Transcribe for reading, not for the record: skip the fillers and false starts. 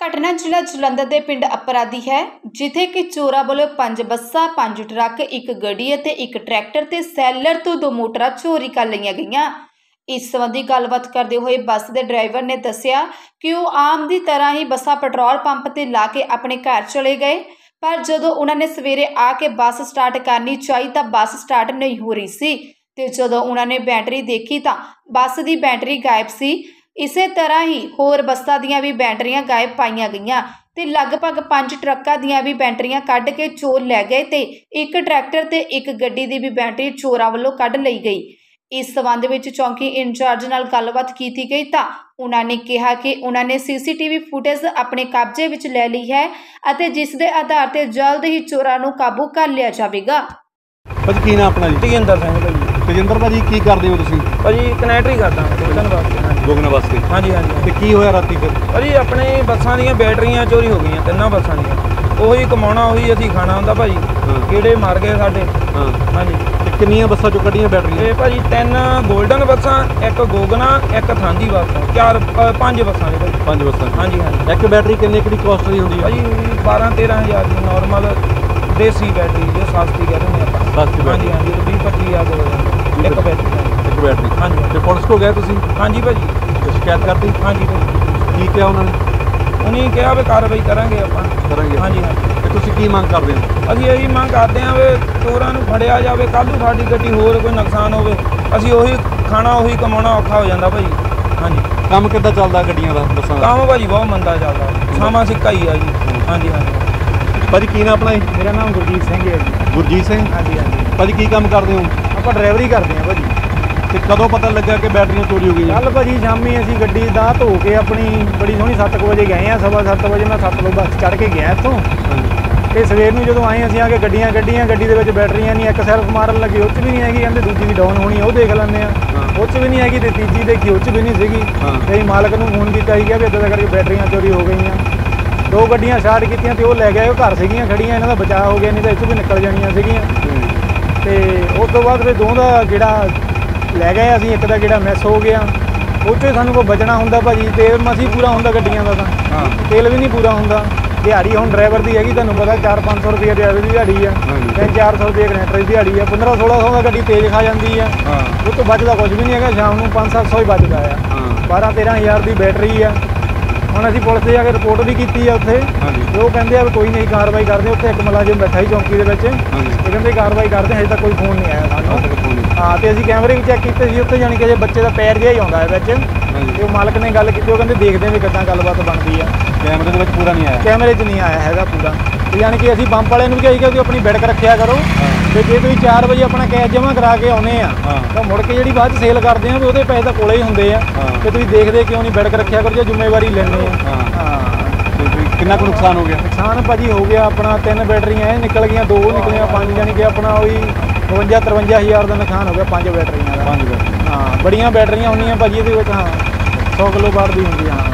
घटना जिला जलंधर के पिंड अपरा दी है, जिथे कि चोरा वालों 5 बसा, 5 ट्रक, एक गड्डी ते एक ट्रैक्टर ते सैलर तो 2 मोटरां चोरी कर लईआं गईआं। इस संबंधी गलबात करते हुए बस के ड्राइवर ने दस्सिया कि वह आम की तरह ही बसा पेट्रोल पंप ते ला के अपने घर चले गए, पर जदों उन्होंने सवेरे आके बस स्टार्ट करनी चाही तो बस स्टार्ट नहीं हो रही सी ते जदों उन्होंने बैटरी देखी तो बस की बैटरी गायब सी। इसे तरह ही होर बसां दीयां भी बैटरियां गायब पाईआं गईआं ते लगभग 5 ट्रकों दीयां भी बैटरियां कढ़ के चोर लै गए ते एक ट्रैक्टर ते एक गड्डी दी भी बैटरी चोरां वालों कढ़ लई गई। इस संबंध में चौकी इंचार्ज नाल गलबात की गई तो उन्होंने कहा कि उन्होंने CCTV फुटेज अपने कब्जे विच ले ली है और जिस दे आधार पर जल्द ही चोरां नूं काबू कर लिया जाएगा। भाजी की नाम अपना जी? तेजिंदर सिंह भाजी। तेजिंदर भाजी की करते हो तुसीं? भाजी कनैक्टरी करदा गोगन वास्ते। गोगन वास्ते? हाँ जी हाँ जी। ते की होया राती फिर? भाजी अपने बसां दीयां बैटरियां चोरी हो गई, 3 बसां दीयां। ਉਹੀ ਕਮਾਉਣਾ ਉਹੀ ਅਸੀਂ ਖਾਣਾ ਹੁੰਦਾ ਭਾਜੀ। ਕੀੜੇ ਮਾਰ ਗਏ ਸਾਡੇ। ਹਾਂਜੀ। ਤੇ ਕਿੰਨੀਆਂ ਬੱਸਾਂ ਚੋਂ ਕੱਢੀਆਂ ਬੈਟਰੀਆਂ? ਇਹ ਭਾਜੀ 3 ਗੋਲਡਨ ਬੱਸਾਂ, ਇੱਕ ਗੋਗਨਾ, ਇੱਕ ਥਾਂਦੀ ਬੱਸ, 5 ਬੱਸਾਂ ਨੇ ਭਾਜੀ। 5 ਬੱਸਾਂ? ਹਾਂਜੀ ਹਾਂਜੀ। ਇੱਕ ਬੈਟਰੀ ਕਿੰਨੇ ਦੀ ਕਾਸਟ ਦੀ ਹੁੰਦੀ ਹੈ? ਭਾਜੀ 12-13 ਹਜ਼ਾਰ ਦੀ ਨਾਰਮਲ ਦੇਸੀ ਬੈਟਰੀ, ਜੋ ਸਸਤੀ ਕਹਿੰਦੇ ਨੇ ਆਪਾਂ। ਸਸਤੀ? ਹਾਂਜੀ ਹਾਂਜੀ। 20-25 ਹਜ਼ਾਰ ਦੇ ਹੋ ਜਾਂਦੀ ਇੱਕ ਬੈਟਰੀ। ਇੱਕ ਬੈਟਰੀ? ਹਾਂਜੀ। ਤੇ ਪੁਲਿਸ ਕੋ ਗਏ ਤੁਸੀਂ? ਹਾਂਜੀ ਭਾਜੀ। ਸ਼ਿਕਾਇਤ ਕਰਤੀ? ਹਾਂਜੀ ਭਾਜੀ। ਕੀ ਕਿਹਾ ਉਹਨਾਂ ਨੇ? ਉਹਨੇ ਕਿਹਾ ਵੀ ਕਾਰਵਾਈ ਕਰਾਂਗੇ ਆਪਾਂ। ਕਰਾਂਗੇ? ਹਾਂਜੀ ਹਾਂਜੀ। ਤੇ ਤੁਸੀਂ ਕੀ ਮੰਗ ਕਰਦੇ ਹੋ? ਅਸੀਂ ਇਹੀ ਮੰਗ ਕਰਦੇ ਹਾਂ ਵੀ ਚੋਰਾਂ ਨੂੰ ਫੜਿਆ ਜਾਵੇ, ਕੱਲ੍ਹ ਨੂੰ ਸਾਡੀ ਗੱਡੀ ਹੋਰ ਕੋਈ ਨੁਕਸਾਨ ਹੋਵੇ, ਅਸੀਂ ਉਹੀ ਖਾਣਾ ਉਹੀ ਕਮਾਉਣਾ ਔਖਾ ਹੋ ਜਾਂਦਾ ਭਾਜੀ। ਹਾਂਜੀ। ਕੰਮ ਕਿੱਦਾਂ ਚੱਲਦਾ ਗੱਡੀਆਂ ਦਾ, ਬੱਸਾਂ ਦਾ? ਕੰਮ ਭਾਜੀ ਬਹੁਤ ਮੰਦਾ ਚੱਲਦਾ, ਸਾਵਾਂ ਸਿੱਕਾ ਹੀ ਆ ਜੀ। ਹਾਂਜੀ ਹਾਂਜੀ। ਭਾਜੀ ਕੀ ਨਾਮ ਆਪਣਾ ਜੀ? ਮੇਰਾ ਨਾਮ ਗੁਰਜੀਤ ਸਿੰਘ ਹੈ ਜੀ। ਗੁਰਜੀਤ ਸਿੰਘ? ਹਾਂਜੀ ਹਾਂਜੀ। ਭਾਜੀ ਕੀ ਕੰਮ ਕਰਦੇ ਹੋ? ਆਪਾਂ ਡਰਾਈਵਰੀ ਕਰਦੇ ਹਾਂ ਭਾਜੀ। ਤੇ ਕਦੋਂ ਪਤਾ ਲੱਗਾ ਕਿ ਬੈਟਰੀਆਂ ਚੋਰੀ ਹੋ ਗਈਆਂ? ਕੱਲ ਭਾਜੀ ਸ਼ਾਮੀ ਅਸੀਂ ਗੱਡੀ ਦਾ ਧੋ ਕੇ ਆਪਣੀ ਬੜੀ ਸੋਹਣੀ 7 ਵਜੇ ਗਏ ਆ, 7:15 ਵਜੇ ਮੈਂ 7 ਵਜੇ ਬੱਸ ਚੜ੍ਹ ਕੇ ਗਿਆ ਇੱਥੋਂ। ਤੇ ਸਵੇਰ ਨੂੰ ਜਦੋਂ ਆਏ ਅਸੀਂ ਆ ਕੇ ਗੱਡੀਆਂ ਕੱਢੀਆਂ, ਗੱਡੀ ਦੇ ਵਿੱਚ ਬੈਟਰੀਆਂ ਨਹੀਂ, ਇੱਕ ਸੈਲਫ ਮਾਰਨ ਲੱਗੀ ਉਹ 'ਚ ਵੀ ਨਹੀਂ ਹੈਗੀ, ਕਹਿੰਦੇ ਦੂਜੀ ਵੀ ਡਾਊਨ ਹੋਣੀ ਉਹ ਦੇਖ ਲੈਂਦੇ ਆ, ਉਹ 'ਚ ਵੀ ਨਹੀਂ ਹੈਗੀ, ਤੇ ਤੀਜੀ ਦੇਖੀ ਉਹ 'ਚ ਵੀ ਨਹੀਂ ਸੀਗੀ। ਤੇ ਅਸੀਂ ਮਾਲਕ ਨੂੰ ਫੋਨ ਕੀਤਾ ਸੀਗਾ ਵੀ ਇੱਦਾਂ ਦਾ ਕਰਕੇ ਬੈਟਰੀਆਂ ਚੋਰੀ ਹੋ ਗਈਆਂ। 2 ਗੱਡੀਆਂ ਸਟਾਰਟ ਕੀਤੀਆਂ ਤੇ ਉਹ ਲੈ ਗਏ, ਉਹ ਘਰ ਸੀਗੀਆਂ ਖੜੀਆਂ, ਇਹਨਾਂ ਦਾ ਬਚਾਅ ਹੋ ਗਿਆ, ਨਹੀਂ ਤਾਂ ਇੱਥੋਂ ਵੀ ਨਿਕਲ ਜਾਣੀਆਂ ਸੀਗੀਆਂ। ਤੇ ਉਸ ਤੋਂ ਬਾਅਦ ਫਿਰ 2 ਦਾ ਗੇੜਾ ਲੈ ਗਏ ਅਸੀਂ, ਇੱਕ ਦਾ ਗੇੜਾ ਮਿਸ ਹੋ ਗਿਆ। ਉੱਥੇ ਸਾਨੂੰ ਕੋਈ ਬਚਣਾ ਹੁੰਦਾ ਭਾਜੀ, ਤੇਲ ਮਸੀਂ ਪੂਰਾ ਹੁੰਦਾ ਗੱਡੀਆਂ ਦਾ, ਤਾਂ ਤੇਲ ਵੀ ਨਹੀਂ ਪੂਰਾ ਹੁੰਦਾ। ਦਿਹਾੜੀ ਹੁਣ ਡਰਾਈਵਰ ਦੀ ਹੈਗੀ ਤੁਹਾਨੂੰ ਪਤਾ 400-500 ਰੁਪਏ ਡਰਾਈਵਰ ਦੀ ਦਿਹਾੜੀ ਆ, 300-400 ਰੁਪਏ ਕਨੈਕਟਰ ਦੀ ਦਿਹਾੜੀ ਆ, 1500-1600 ਦਾ ਗੱਡੀ ਤੇਜ਼ ਖਾ ਜਾਂਦੀ ਆ। ਉਹ ਤੋਂ ਬਚਦਾ ਕੁਝ ਵੀ ਨਹੀਂ ਹੈਗਾ, ਸ਼ਾਮ ਨੂੰ 500-700 ਹੀ ਬਚਦਾ ਆ। 12-13 ਹਜ਼ਾਰ ਦੀ ਬੈਟਰੀ ਆ। ਹੁਣ ਅਸੀਂ ਪੁਲਿਸ 'ਤੇ ਜਾ ਕੇ ਰਿਪੋਰਟ ਵੀ ਕੀਤੀ ਆ ਉੱਥੇ, ਤੇ ਉਹ ਕਹਿੰਦੇ ਆ ਵੀ ਕੋਈ ਨਹੀਂ ਕਾਰਵਾਈ ਕਰਦੇ। ਉੱਥੇ ਇੱਕ ਮੁਲਾਜ਼ਮ ਬੈਠਾ ਹੀ ਚੌਂਕੀ ਦੇ ਵਿੱਚ, ਉਹ ਕਹਿੰਦੇ ਕਾਰਵਾਈ ਕਰਦੇ, ਹਜੇ ਤੱਕ ਕੋਈ ਫੋਨ ਨਹੀਂ ਆਇਆ ਸਾਨੂੰ। ਹਾਂ, ਤੇ ਅਸੀਂ ਕੈਮਰੇ ਵੀ ਚੈੱਕ ਕੀਤੇ ਸੀ ਉੱਥੇ, ਜਾਣੀ ਕਿ ਜੇ ਬੱਚੇ ਦਾ ਪੈਰ ਜਿਹਾ ਹੀ ਆਉਂਦਾ ਹੈ ਵਿੱਚ, ਤੇ ਉਹ ਮਾਲਕ ਨੇ ਗੱਲ ਕੀਤੀ, ਉਹ ਕਹਿੰਦੇ ਦੇਖਦੇ ਵੀ ਕਿੱਦਾਂ ਗੱਲਬਾਤ ਬਣਦੀ ਆ। ਕੈਮਰੇ ਦੇ ਵਿੱਚ ਪੂਰਾ ਨਹੀਂ ਆਇਆ? ਕੈਮਰੇ 'ਚ ਨਹੀਂ ਆਇਆ ਹੈਗਾ ਪੂਰਾ। ਤੇ ਜਾਣੀ ਕਿ ਅਸੀਂ ਪੰਪ ਵਾਲਿਆਂ ਨੂੰ ਵੀ ਕਹੀਏ ਕਿ ਆਪਣੀ ਬਿਡਕ ਰੱਖਿਆ ਕਰੋ, ਤੇ ਜੇ ਤੁਸੀਂ 4 ਵਜੇ ਆਪਣਾ ਕੈਸ਼ ਜਮ੍ਹਾਂ ਕਰਾ ਕੇ ਆਉਨੇ ਆ ਤਾਂ ਮੁੜ ਕੇ ਜਿਹੜੀ ਬਾਅਦ 'ਚ ਸੇਲ ਕਰਦੇ ਆ ਵੀ ਉਹਦੇ ਪੈਸੇ ਤਾਂ ਕੋਲੇ ਹੀ ਹੁੰਦੇ ਆ, ਤੇ ਤੁਸੀਂ ਦੇਖਦੇ ਕਿਉਂ ਨਹੀਂ ਬਿਡਕ ਰੱਖਿਆ ਕਰੋ ਜੇ ਜ਼ਿੰਮੇਵਾਰੀ ਲੈਂਦੇ ਆ। ਹਾਂ। ਕਿੰਨਾ ਕੁ ਨੁਕਸਾਨ ਹੋ ਗਿਆ? ਨੁਕਸਾਨ ਭਾਜੀ ਹੋ ਗਿਆ ਆਪਣਾ 3 ਬੈਟਰੀਆਂ ਇਹ ਨਿਕਲ ਗਈਆਂ, 2 ਨਿਕਲੀਆਂ, 5 ਜਾਣੀ ਕਿ ਆਪਣਾ ਉਹੀ 52-53 ਹਜ਼ਾਰ ਦਾ ਨੁਕਸਾਨ ਹੋ ਗਿਆ 5 ਬੈਟਰੀਆਂ ਦਾ। 5 ਬੈਟਰੀਆਂ? ਹਾਂ, ਬੜੀਆਂ ਬੈਟਰੀਆਂ ਹੁੰਦੀਆਂ ਭਾਜੀ ਇਹਦੇ ਵਿੱਚ। ਹਾਂ, 100 ਕਿਲੋ ਵਾਟ ਦੀ ਹੁੰਦੀ ਆ।